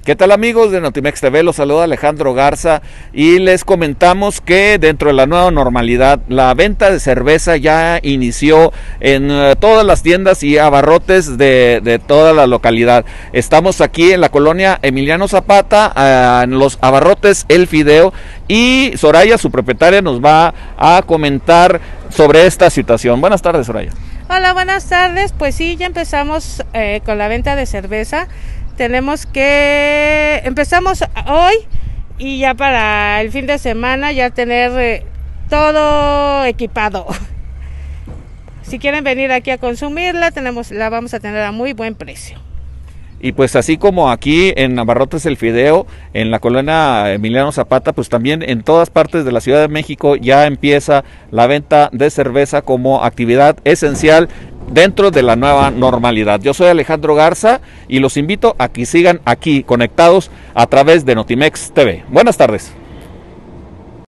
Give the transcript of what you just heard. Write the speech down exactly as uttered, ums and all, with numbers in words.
¿Qué tal amigos de Notimex T V? Los saluda Alejandro Garza y les comentamos que dentro de la nueva normalidad la venta de cerveza ya inició en uh, todas las tiendas y abarrotes de, de toda la localidad. Estamos aquí en la colonia Emiliano Zapata, uh, en los abarrotes El Fideo, y Soraya, su propietaria, nos va a comentar sobre esta situación. Buenas tardes, Soraya. Hola, buenas tardes. Pues sí, ya empezamos eh, con la venta de cerveza. Tenemos que, empezamos hoy y ya para el fin de semana ya tener eh, todo equipado. Si quieren venir aquí a consumirla, tenemos, la vamos a tener a muy buen precio. Y pues así como aquí en Abarrotes El Fideo, en la colonia Emiliano Zapata, pues también en todas partes de la Ciudad de México ya empieza la venta de cerveza como actividad esencial dentro de la nueva normalidad. Yo soy Alejandro Garza y los invito a que sigan aquí conectados a través de Notimex T V. Buenas tardes.